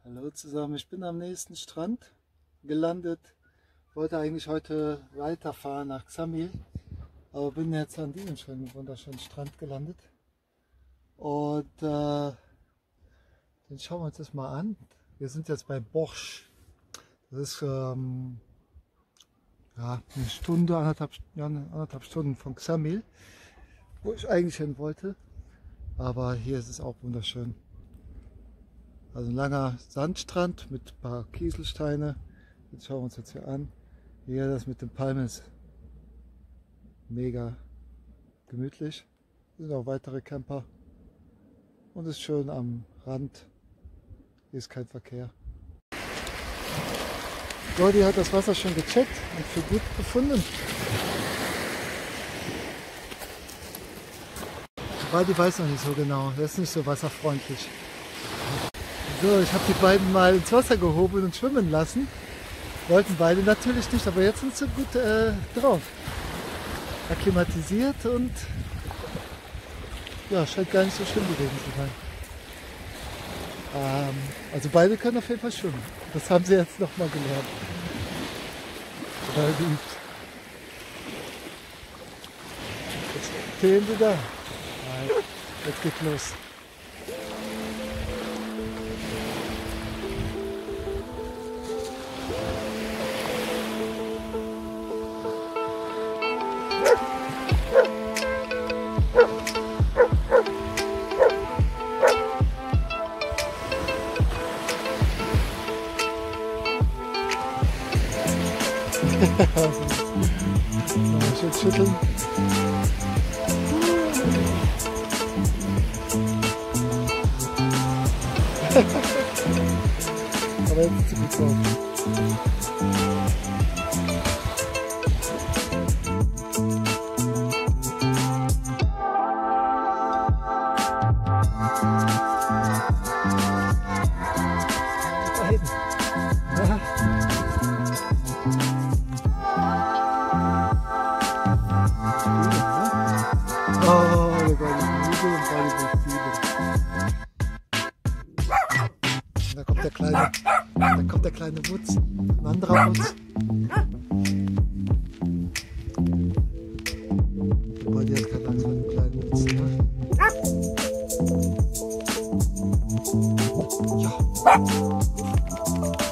Hallo zusammen, ich bin am nächsten Strand gelandet. Wollte eigentlich heute weiterfahren nach Ksamil, aber bin jetzt an diesem schönen, wunderschönen Strand gelandet. Und den schauen wir uns das mal an. Wir sind jetzt bei Borsch. Das ist ja, eine Stunde, anderthalb Stunden von Ksamil, wo ich eigentlich hin wollte. Aber hier ist es auch wunderschön. Also ein langer Sandstrand mit ein paar Kieselsteine. Jetzt schauen wir uns jetzt hier an. Hier das mit den Palmen ist mega gemütlich. Hier sind auch weitere Camper. Und es ist schön am Rand. Hier ist kein Verkehr. Gordi hat das Wasser schon gecheckt und für gut befunden. Weil die weiß noch nicht so genau. Der ist nicht so wasserfreundlich. So, ich habe die beiden mal ins Wasser gehoben und schwimmen lassen. Wollten beide natürlich nicht, aber jetzt sind sie gut drauf. Akklimatisiert und ja, scheint gar nicht so schlimm gewesen zu sein. Also beide können auf jeden Fall schwimmen. Das haben sie jetzt nochmal gelernt. Oder geübt. Jetzt stehen sie da. Jetzt geht's los. Schön schütteln. Aber jetzt ist es gut drauf. Da hinten. Ja. Oh, da war die Hügel und war die Bienen. Da kommt der kleine Wutz, ein anderer Wutz. Aber die hat keine Angst vor dem kleinen Wutz, ne? Ja.